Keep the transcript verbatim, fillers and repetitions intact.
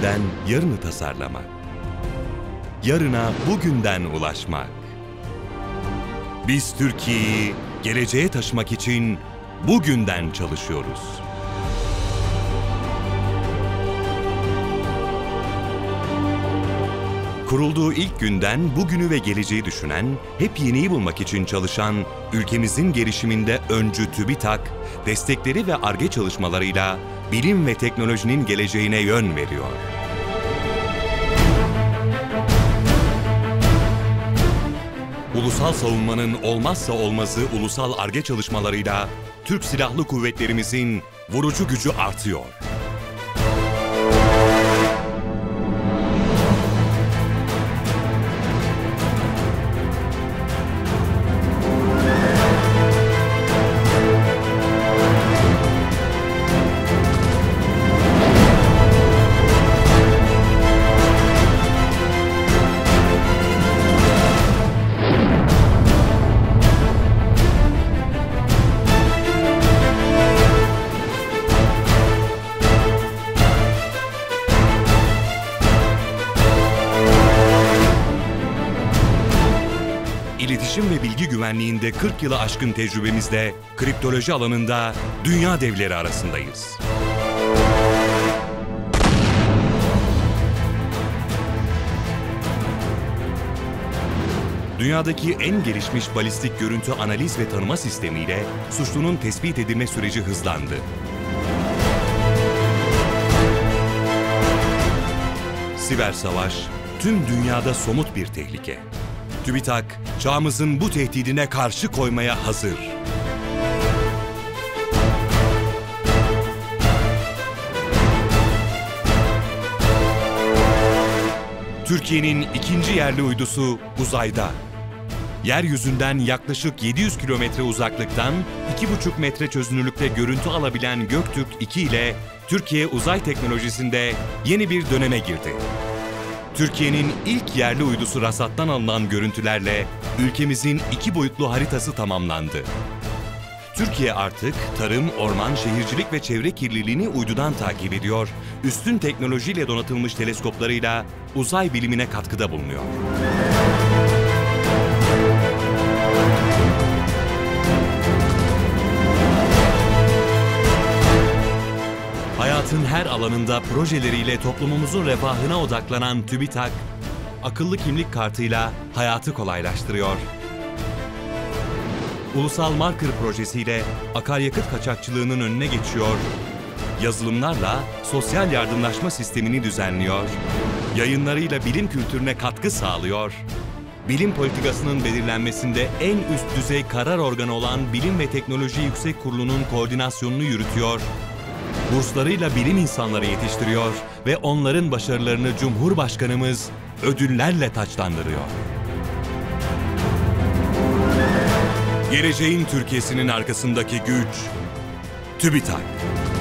bugünden yarını tasarlamak. Yarına bugünden ulaşmak. Biz Türkiye'yi geleceğe taşımak için bugünden çalışıyoruz. Kurulduğu ilk günden bugünü ve geleceği düşünen, hep yeniyi bulmak için çalışan, ülkemizin gelişiminde öncü TÜBİTAK, destekleri ve Ar-Ge çalışmalarıyla bilim ve teknolojinin geleceğine yön veriyor. Ulusal savunmanın olmazsa olmazı ulusal Ar-Ge çalışmalarıyla Türk Silahlı Kuvvetlerimizin vurucu gücü artıyor. İletişim ve bilgi güvenliğinde kırk yılı aşkın tecrübemizle kriptoloji alanında dünya devleri arasındayız. Dünyadaki en gelişmiş balistik görüntü analiz ve tanıma sistemiyle suçlunun tespit edilme süreci hızlandı. Siber savaş tüm dünyada somut bir tehlike. TÜBİTAK, çağımızın bu tehdidine karşı koymaya hazır. Türkiye'nin ikinci yerli uydusu uzayda. Yeryüzünden yaklaşık yedi yüz kilometre uzaklıktan iki buçuk metre çözünürlükte görüntü alabilen Göktürk iki ile Türkiye uzay teknolojisinde yeni bir döneme girdi. Türkiye'nin ilk yerli uydusu RASAT'tan alınan görüntülerle ülkemizin iki boyutlu haritası tamamlandı. Türkiye artık tarım, orman, şehircilik ve çevre kirliliğini uydudan takip ediyor, üstün teknolojiyle donatılmış teleskoplarıyla uzay bilimine katkıda bulunuyor. Hayatın her alanında projeleriyle toplumumuzun refahına odaklanan TÜBİTAK, akıllı kimlik kartıyla hayatı kolaylaştırıyor. Ulusal Marker projesiyle akaryakıt kaçakçılığının önüne geçiyor, yazılımlarla sosyal yardımlaşma sistemini düzenliyor, yayınlarıyla bilim kültürüne katkı sağlıyor, bilim politikasının belirlenmesinde en üst düzey karar organı olan Bilim ve Teknoloji Yüksek Kurulu'nun koordinasyonunu yürütüyor, burslarıyla bilim insanları yetiştiriyor ve onların başarılarını Cumhurbaşkanımız ödüllerle taçlandırıyor. Geleceğin Türkiye'sinin arkasındaki güç TÜBİTAK.